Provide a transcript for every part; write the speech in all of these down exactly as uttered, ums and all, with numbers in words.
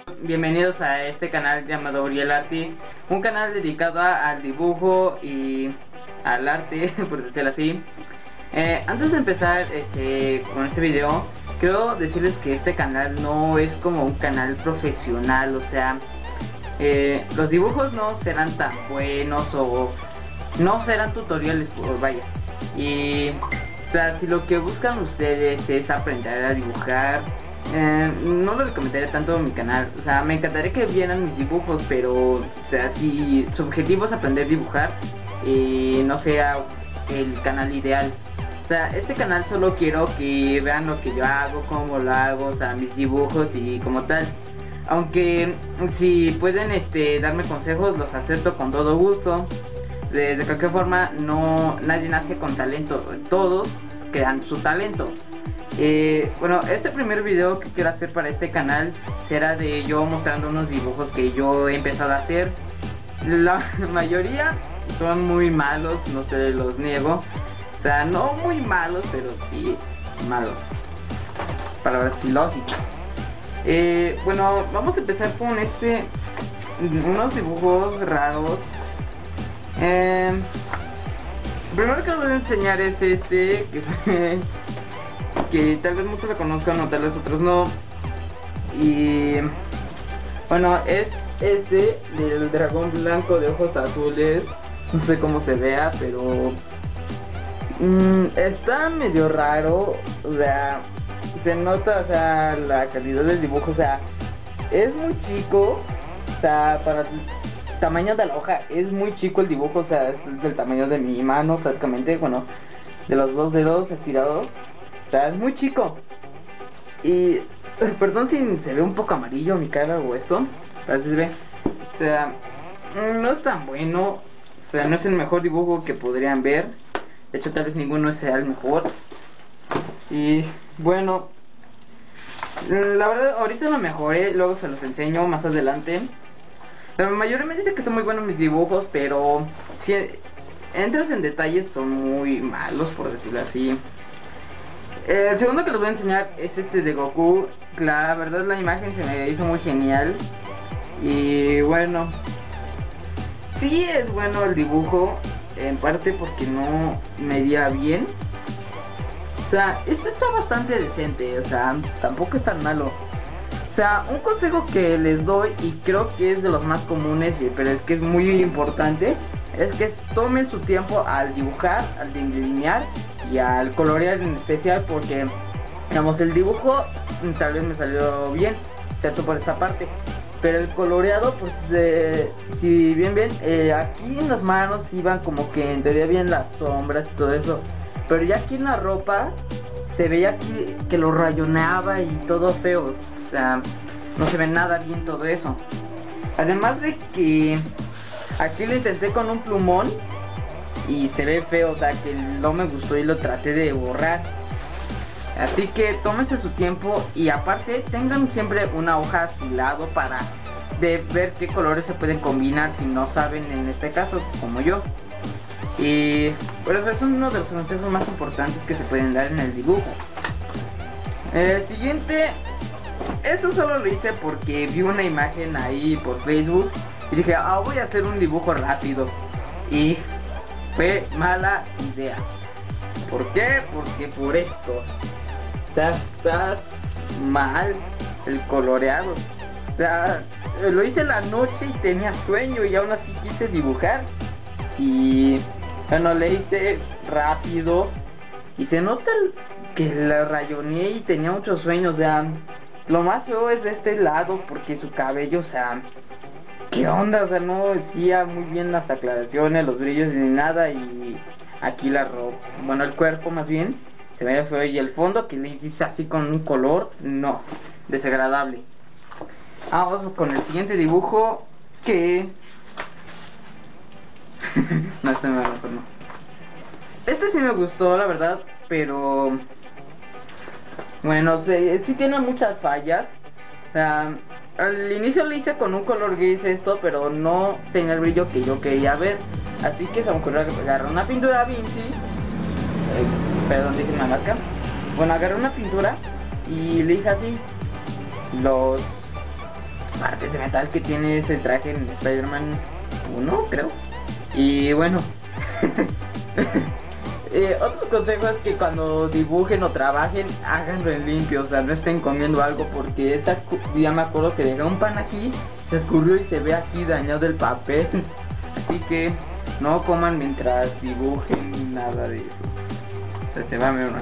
Bienvenidos a este canal llamado Uriel Artist, un canal dedicado a- al dibujo y al arte, por decirlo así. Eh, antes de empezar este, con este video, quiero decirles que este canal no es como un canal profesional, o sea, eh, los dibujos no serán tan buenos o no serán tutoriales, pues vaya. Y, o sea, si lo que buscan ustedes es aprender a dibujar, eh, no lo recomendaría tanto mi canal. O sea, me encantaría que vieran mis dibujos, pero, o sea, si su objetivo es aprender a dibujar, y no sea el canal ideal. O sea, este canal solo quiero que vean lo que yo hago, cómo lo hago, o sea, mis dibujos y como tal. Aunque si pueden este, darme consejos, los acepto con todo gusto. De, de cualquier forma, no, nadie nace con talento, todos crean su talento. Eh, bueno, este primer video que quiero hacer para este canal será de yo mostrando unos dibujos que yo he empezado a hacer. La mayoría son muy malos, no se los niego. O sea, no muy malos, pero sí malos. Palabras ilógicas. Eh, bueno, vamos a empezar con este, unos dibujos raros. Eh, primero que les voy a enseñar es este, que, que tal vez muchos lo conozcan o tal vez otros no. Y bueno, es este del dragón blanco de ojos azules. No sé cómo se vea, pero mmm, está medio raro. O sea, se nota, o sea, la calidad del dibujo, o sea, es muy chico, o sea, para el tamaño de la hoja es muy chico el dibujo, o sea, es del tamaño de mi mano prácticamente, bueno, de los dos dedos estirados, o sea, es muy chico. Y perdón si se ve un poco amarillo mi cara o esto, pero así se ve, o sea, no es tan bueno, o sea, no es el mejor dibujo que podrían ver, de hecho tal vez ninguno sea el mejor. Y bueno, la verdad ahorita lo mejoré, luego se los enseño más adelante. La mayoría me dice que son muy buenos mis dibujos, pero si entras en detalles son muy malos, por decirlo así. El segundo que les voy a enseñar es este de Goku. La verdad la imagen se me hizo muy genial. Y bueno, sí es bueno el dibujo, en parte porque no medía bien. O sea, este está bastante decente, o sea, tampoco es tan malo. O sea, un consejo que les doy, y creo que es de los más comunes, pero es que es muy importante, es que tomen su tiempo al dibujar, al delinear y al colorear en especial, porque, digamos, el dibujo tal vez me salió bien, excepto por esta parte, pero el coloreado, pues, de, si bien bien, eh, aquí en las manos iban como que en teoría bien las sombras y todo eso. Pero ya aquí en la ropa se veía que, que lo rayoneaba y todo feo. O sea, no se ve nada bien todo eso. Además de que aquí lo intenté con un plumón y se ve feo, o sea que no me gustó y lo traté de borrar. Así que tómense su tiempo y aparte tengan siempre una hoja a su lado para de ver qué colores se pueden combinar si no saben, en este caso, como yo. Y por eso es uno de los consejos más importantes que se pueden dar en el dibujo. El siguiente, eso solo lo hice porque vi una imagen ahí por Facebook y dije, ah, voy a hacer un dibujo rápido. Y fue mala idea. ¿Por qué? Porque por esto. O sea, estás mal el coloreado. O sea, lo hice en la noche y tenía sueño y aún así quise dibujar. Y bueno, le hice rápido y se nota el, que la rayoneé y tenía muchos sueños. O sea, lo más feo es de este lado porque su cabello, o sea, ¿qué onda? O sea, no decía muy bien las aclaraciones, los brillos ni nada. Y aquí la ropa, bueno, el cuerpo más bien, se veía feo. Y el fondo que le hice así con un color, no, desagradable. Vamos con el siguiente dibujo que... no, este me mejor no. Este sí me gustó, la verdad, pero bueno, sí, sí tiene muchas fallas. O sea, al inicio lo hice con un color gris esto, pero no tenía el brillo que yo quería ver. Así que se me ocurrió agarrar una pintura Vinci. Eh, perdón, dije una marca. Bueno, agarré una pintura y le hice así los partes de metal que tiene ese traje en Spider-Man uno, creo. Y bueno, eh, otro consejo es que cuando dibujen o trabajen, háganlo en limpio, o sea, no estén comiendo algo, porque esta, ya me acuerdo que dejé un pan aquí, se escurrió y se ve aquí dañado el papel. Así que no coman mientras dibujen, nada de eso. O sea, se va a ver una.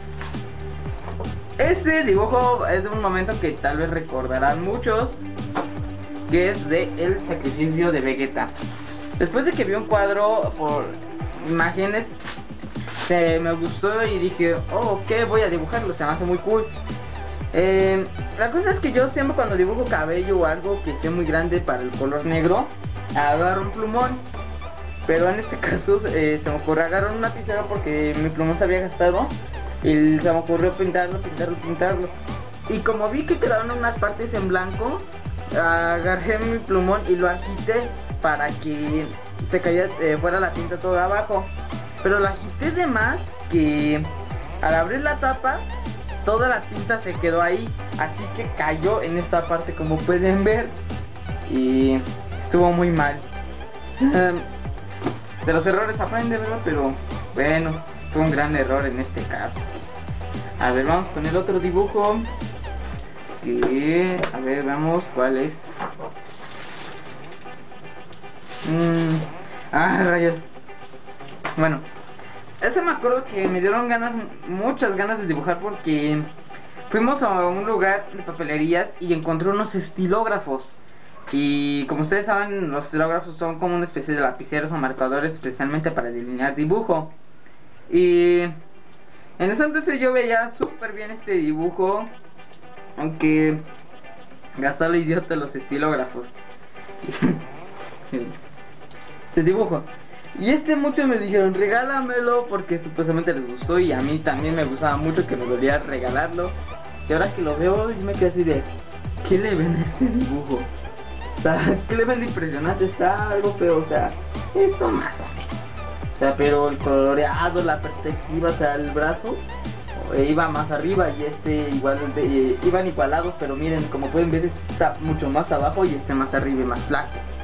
Este dibujo es de un momento que tal vez recordarán muchos, que es de el sacrificio de Vegeta. Después de que vi un cuadro por imágenes, se me gustó y dije, oh, ok, voy a dibujarlo, se me hace muy cool. Eh, la cosa es que yo siempre cuando dibujo cabello o algo que esté muy grande para el color negro, agarro un plumón. Pero en este caso eh, se me ocurrió agarrar un lapicero porque mi plumón se había gastado. Y se me ocurrió pintarlo, pintarlo, pintarlo. Y como vi que quedaron unas partes en blanco, agarré mi plumón y lo agité para que se cayera, eh, fuera la tinta toda abajo. Pero la agité de más que al abrir la tapa, toda la tinta se quedó ahí. Así que cayó en esta parte, como pueden ver. Y estuvo muy mal. De los errores aprende, ¿verdad? Pero bueno, fue un gran error en este caso. A ver, vamos con el otro dibujo. Que, a ver, vamos, ¿cuál es? Mm, ah, rayos. Bueno, ese me acuerdo que me dieron ganas, muchas ganas de dibujar porque fuimos a un lugar de papelerías y encontré unos estilógrafos. Y como ustedes saben, los estilógrafos son como una especie de lapiceros o marcadores especialmente para delinear dibujo. Y en ese entonces yo veía súper bien este dibujo, aunque gastó lo idiota los estilógrafos. Este dibujo. Y este muchos me dijeron, regálamelo porque supuestamente les gustó y a mí también me gustaba mucho, que me dolía regalarlo. Y ahora que lo veo, yo me quedé así de, ¿qué le ven a este dibujo? O sea, ¿qué le ven de impresionante? Está algo feo, o sea, esto más o menos. O sea, pero el coloreado, la perspectiva, o sea, el brazo eh, iba más arriba y este igual, eh, iban igualados, pero miren, como pueden ver, este está mucho más abajo y este más arriba y más flaco.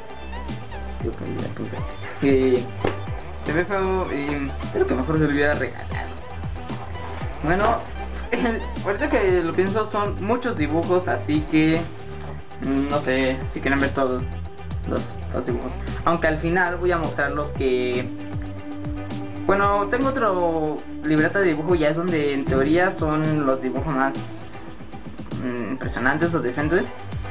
Yo cambié la punta. Eh, se ve feo y creo que mejor se lo hubiera regalado. Bueno, eh, ahorita que lo pienso, son muchos dibujos, así que no sé si quieren ver todos los, los dibujos. Aunque al final voy a mostrar los que... Bueno, tengo otro libreta de dibujo, ya es donde en teoría son los dibujos más mmm, impresionantes o decentes.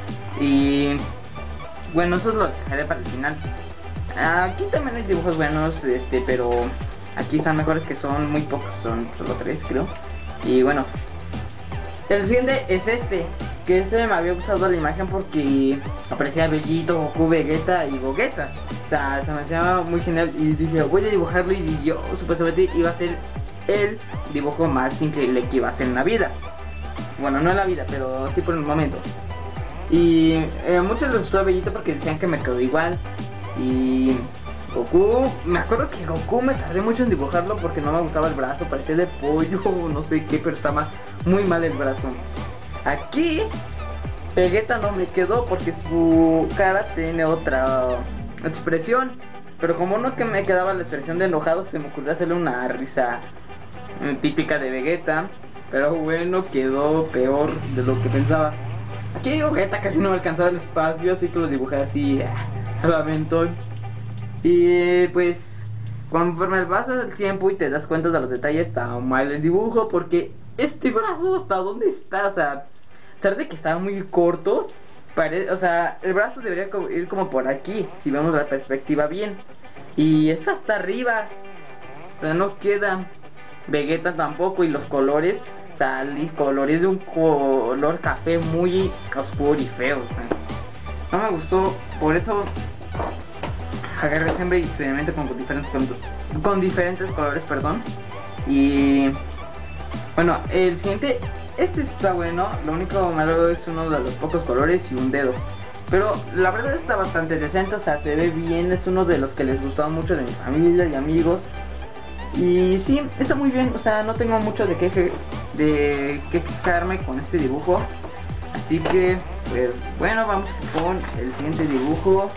Y bueno, esos los dejaré para el final. Aquí también hay dibujos buenos, este, pero aquí están mejores, que son muy pocos, son solo tres creo. Y bueno, el siguiente es este, que este me había gustado la imagen porque aparecía Bellito, Goku, Vegeta y Gogeta. O sea, se me hacía muy genial y dije, voy a dibujarlo, y yo supuestamente iba a ser el dibujo más increíble que iba a hacer en la vida. Bueno, no en la vida, pero sí por el momento. Y eh, a muchos les gustó Bellito porque decían que me quedó igual. Y Goku, me acuerdo que Goku me tardé mucho en dibujarlo porque no me gustaba el brazo, parecía de pollo o no sé qué, pero estaba muy mal el brazo. Aquí Vegeta no me quedó porque su cara tiene otra expresión, pero como no que me quedaba la expresión de enojado, se me ocurrió hacerle una risa típica de Vegeta, pero bueno, quedó peor de lo que pensaba. Aquí Vegeta casi no me alcanzaba el espacio, así que lo dibujé así al aventón. Y pues conforme pasa el tiempo y te das cuenta de los detalles, está mal el dibujo porque este brazo, ¿hasta dónde está? O sea, a pesar de que estaba muy corto, pare... o sea, el brazo debería ir como por aquí, si vemos la perspectiva bien. Y esta está arriba, o sea, no queda. Vegeta tampoco, y los colores, o sea, los colores de un color café muy oscuro y feo, o sea, no me gustó. Por eso agarré siempre y experimenté con diferentes, con, con diferentes colores, perdón. Y bueno, el siguiente, este está bueno. Lo único malo es uno de los pocos colores y un dedo, pero la verdad está bastante decente, o sea, se ve bien. Es uno de los que les gustaba mucho de mi familia y amigos. Y sí, está muy bien, o sea, no tengo mucho de queje, de que quejarme con este dibujo. Así que pues bueno, vamos con el siguiente dibujo,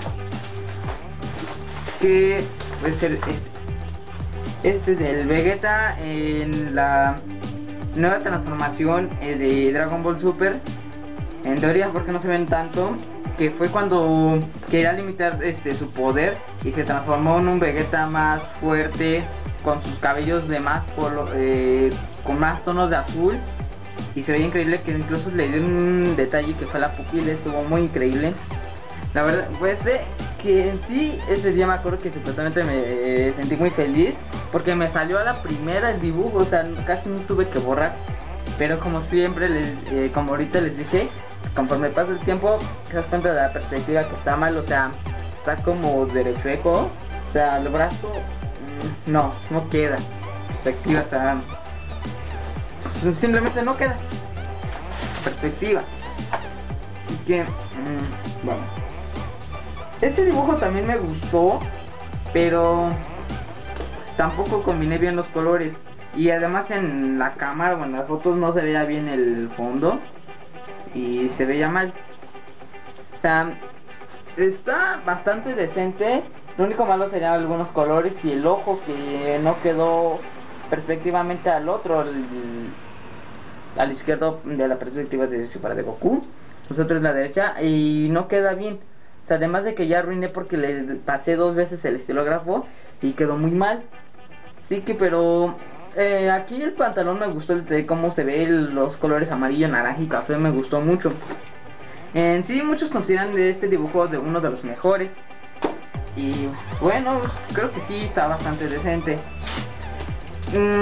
que puede ser este, este del Vegeta en la nueva transformación de Dragon Ball Super. En teoría, porque no se ven tanto, que fue cuando quería limitar este su poder y se transformó en un Vegeta más fuerte, con sus cabellos de más color, eh, con más tonos de azul, y se veía increíble, que incluso le dio un detalle que fue la pupila, estuvo muy increíble. La verdad, pues de que en sí ese día me acuerdo que supuestamente me eh, sentí muy feliz porque me salió a la primera el dibujo, o sea, casi no tuve que borrar. Pero como siempre, les, eh, como ahorita les dije, conforme pasa el tiempo te das cuenta de la perspectiva que está mal, o sea, está como derechueco, o sea, el brazo mmm, no, no queda perspectiva, o sea, simplemente no queda perspectiva. Así que, mmm, vamos. Este dibujo también me gustó, pero tampoco combiné bien los colores. Y además en la cámara o en las fotos no se veía bien el fondo y se veía mal. O sea, está bastante decente. Lo único malo serían algunos colores y el ojo, que no quedó perspectivamente al otro, al, al izquierdo de la perspectiva de Super de Goku, nosotros la derecha, y no queda bien. O sea, además de que ya arruiné porque le pasé dos veces el estilógrafo y quedó muy mal. Sí que, pero eh, aquí el pantalón me gustó, el de cómo se ve el, los colores amarillo, naranja y café, me gustó mucho. En sí, muchos consideran de este dibujo de uno de los mejores. Y bueno, creo que sí está bastante decente. Mm,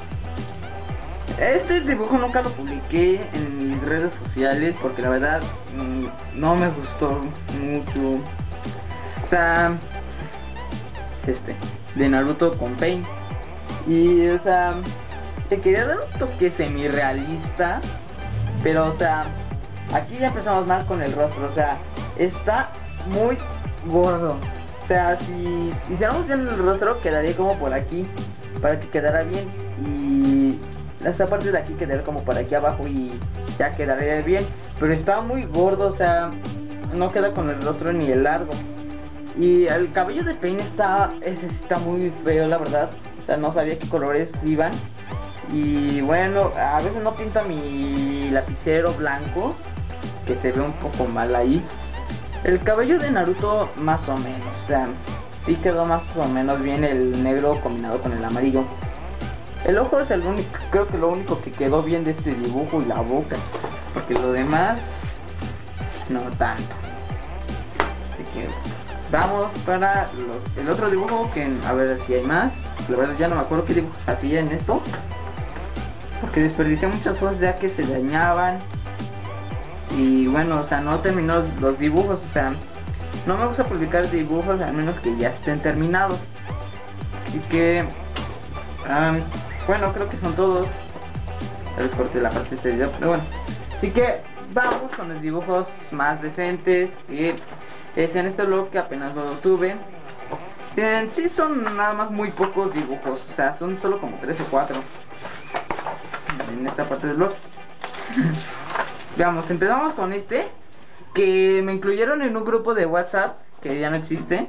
Este dibujo nunca lo publiqué en mis redes sociales porque la verdad mmm, no me gustó mucho. O sea, es este, de Naruto con Pain. Y o sea, te quería dar un toque semi-realista, pero o sea, aquí ya empezamos mal con el rostro. O sea, está muy gordo. O sea, si hiciéramos bien el rostro quedaría como por aquí, para que quedara bien. Y esta parte de aquí quedaría como por aquí abajo y ya quedaría bien. Pero está muy gordo, o sea, no queda con el rostro ni el largo. Y el cabello de Pain está, ese está muy feo, la verdad. O sea, no sabía qué colores iban. Y bueno, a veces no pinta mi lapicero blanco, que se ve un poco mal ahí. El cabello de Naruto más o menos, o sea, sí quedó más o menos bien el negro combinado con el amarillo. El ojo es el único, creo que lo único que quedó bien de este dibujo, y la boca, porque lo demás no tanto. Así que vamos para los, el otro dibujo, que a ver si hay más. La verdad ya no me acuerdo qué dibujos hacía en esto, porque desperdicié muchas cosas ya que se dañaban. Y bueno, o sea, no terminó los dibujos, o sea, no me gusta publicar dibujos a menos que ya estén terminados. Así que, um, bueno, creo que son todos. Ya les corté la parte de este video, pero bueno. Así que vamos con los dibujos más decentes, que es en este blog que apenas lo tuve. En sí son nada más muy pocos dibujos, o sea, son solo como tres o cuatro en esta parte del blog. Veamos, empezamos con este, que me incluyeron en un grupo de WhatsApp que ya no existe.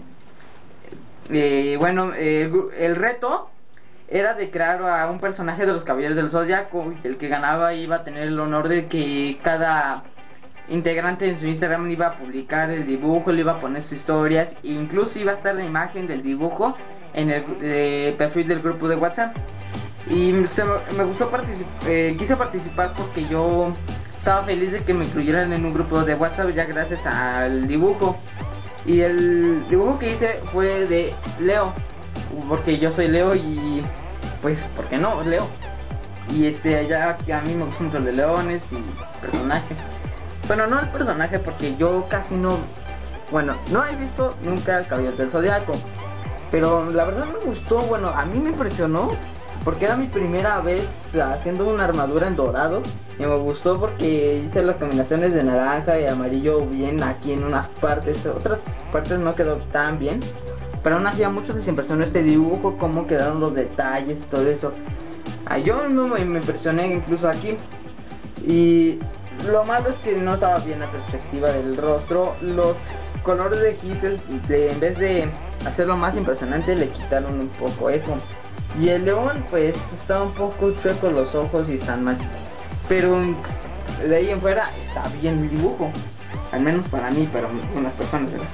Eh, bueno, eh, el reto era de crear a un personaje de los Caballeros del Zodiaco. El que ganaba iba a tener el honor de que cada integrante en su Instagram iba a publicar el dibujo, le iba a poner sus historias, e incluso iba a estar la imagen del dibujo en el eh, perfil del grupo de WhatsApp. Y se, me gustó participar, eh, quise participar porque yo estaba feliz de que me incluyeran en un grupo de WhatsApp ya gracias al dibujo. Y el dibujo que hice fue de Leo, porque yo soy Leo y pues, ¿por qué no? Leo. Y este, ya que a mí me gustan los de leones y personaje. Bueno, no el personaje porque yo casi no, bueno, no he visto nunca el Caballero del Zodiaco, pero la verdad me gustó. Bueno, a mí me impresionó porque era mi primera vez haciendo una armadura en dorado. Y me gustó porque hice las combinaciones de naranja y amarillo bien aquí en unas partes. Otras partes no quedó tan bien, pero aún así a muchos les impresionó este dibujo, cómo quedaron los detalles y todo eso. Ah, yo no me, me impresioné incluso aquí. Y lo malo es que no estaba bien la perspectiva del rostro. Los colores de Giselle, de, en vez de hacerlo más impresionante, le quitaron un poco eso. Y el león pues está un poco chueco los ojos y están mal. Pero de ahí en fuera está bien el dibujo. Al menos para mí, para unas personas, ¿verdad?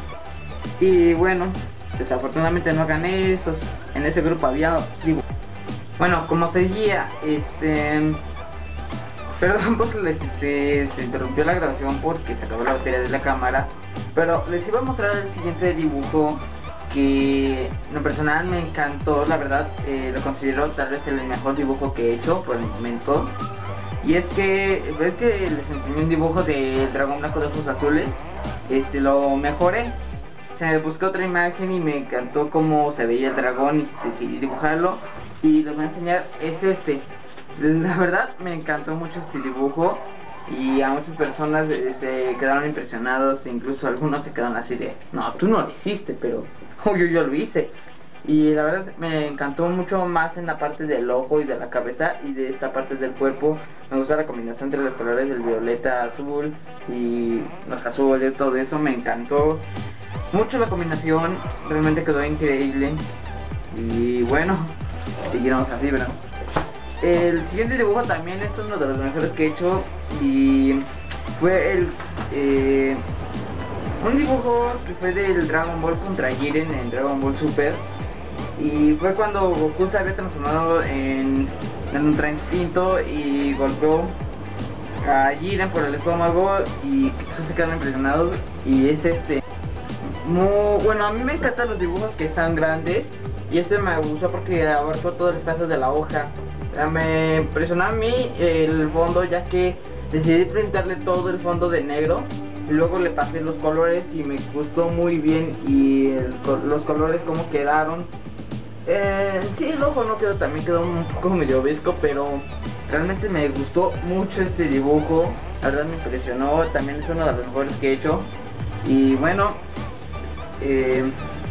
Y bueno, desafortunadamente no gané. Esos, en ese grupo había dibujo. Bueno, como seguía, este... Perdón porque este, se interrumpió la grabación porque se acabó la batería de la cámara. Pero les iba a mostrar el siguiente dibujo que en lo personal me encantó, la verdad. eh, Lo considero tal vez el mejor dibujo que he hecho por el momento. Y es que, ves que les enseñé un dibujo del dragón blanco de ojos azules. Este, lo mejoré. O sea, busqué otra imagen y me encantó cómo se veía el dragón y decidí dibujarlo. Y les voy a enseñar, es este. La verdad me encantó mucho este dibujo. Y a muchas personas se este, quedaron impresionados. Incluso algunos se quedaron así de: no, tú no lo hiciste, pero yo, yo lo hice. Y la verdad me encantó mucho más en la parte del ojo y de la cabeza y de esta parte del cuerpo. Me gusta la combinación entre los colores del violeta, azul y los azules, todo eso me encantó mucho la combinación, realmente quedó increíble. Y bueno, seguiremos así, ¿verdad? El siguiente dibujo también es uno de los mejores que he hecho y fue el eh, un dibujo que fue del Dragon Ball contra Jiren en Dragon Ball Super. Y fue cuando Goku se había transformado en, en Ultra Instinto y golpeó a Jiren por el estómago y todos se quedaron impresionados. Y es este muy bueno, a mí me encantan los dibujos que están grandes y este me gustó porque abarcó todo el espacio de la hoja. Me impresionó a mí el fondo, ya que decidí pintarle todo el fondo de negro y luego le pasé los colores y me gustó muy bien. Y el, los colores como quedaron. Eh, sí, el ojo no quedó, también quedó un poco medio visco, pero realmente me gustó mucho este dibujo. La verdad me impresionó, también es uno de los mejores que he hecho. Y bueno, eh,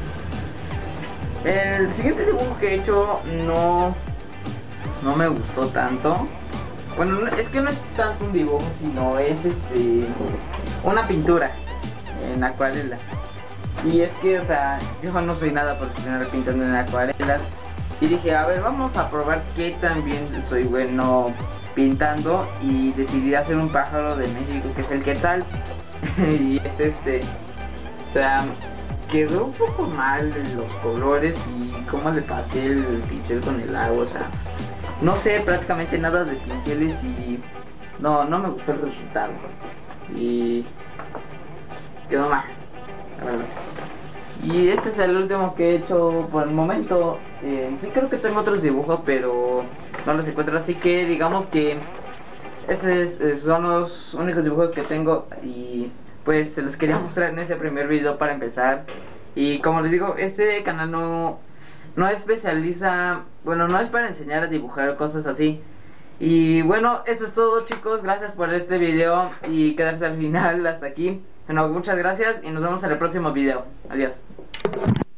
el siguiente dibujo que he hecho no, no me gustó tanto. Bueno, es que no es tanto un dibujo, sino es este una pintura en acuarela. Y es que, o sea, yo no soy nada profesional pintando en acuarelas. Y dije, a ver, vamos a probar qué tan bien soy bueno pintando. Y decidí hacer un pájaro de México, que es el quetzal. Y es este, o sea, quedó un poco mal los colores y cómo le pasé el pincel con el agua. O sea, no sé prácticamente nada de pinceles y no, no me gustó el resultado. Y pues, quedó mal, la verdad. Y este es el último que he hecho por el momento. eh, Sí, creo que tengo otros dibujos, pero no los encuentro, así que digamos que estos son los únicos dibujos que tengo. Y pues se los quería mostrar en ese primer video para empezar. Y como les digo, este canal no, no especializa, bueno, no es para enseñar a dibujar cosas así. Y bueno, eso es todo, chicos. Gracias por este video y quedarse al final hasta aquí. Bueno, muchas gracias y nos vemos en el próximo video. Adiós.